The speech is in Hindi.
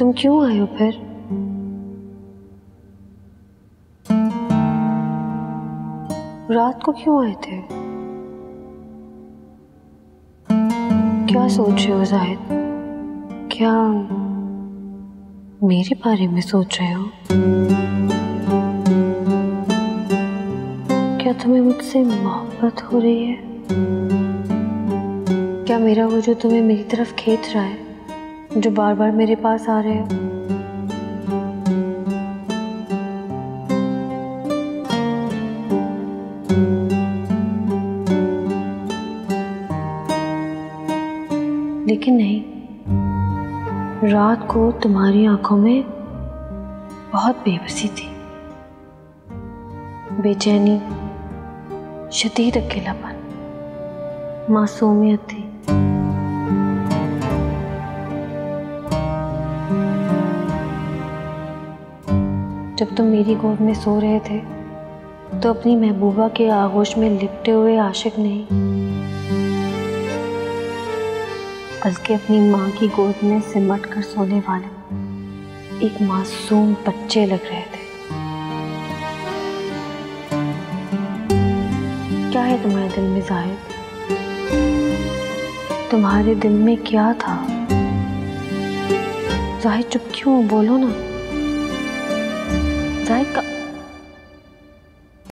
तुम क्यों आए हो फिर? रात को क्यों आए थे? क्या सोच रहे हो जाहिद? क्या मेरे बारे में सोच रहे हो? क्या तुम्हें मुझसे मोहब्बत हो रही है? क्या मेरा वजूद तुम्हें मेरी तरफ खींच रहा है, जो बार बार मेरे पास आ रहे हो? लेकिन नहीं, रात को तुम्हारी आंखों में बहुत बेबसी थी, बेचैनी, शदीद अकेलापन, मासूमियत थी। जब तुम मेरी गोद में सो रहे थे तो अपनी महबूबा के आगोश में लिपटे हुए आशिक नहीं, बल्कि अपनी माँ की गोद में सिमट कर सोने वाले एक मासूम बच्चे लग रहे थे। क्या है तुम्हारे दिल में जाहिद? तुम्हारे दिल में क्या था? जाहिद चुप क्यों? बोलो ना जाहिद।